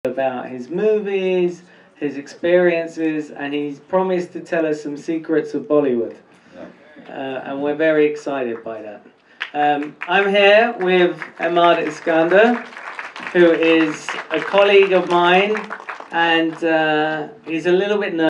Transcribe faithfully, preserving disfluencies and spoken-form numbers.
about his movies, his experiences, and he's promised to tell us some secrets of Bollywood. Uh, and we're very excited by that. Um, I'm here with Ahmad Iskander, who is a colleague of mine, and uh, he's a little bit nervous.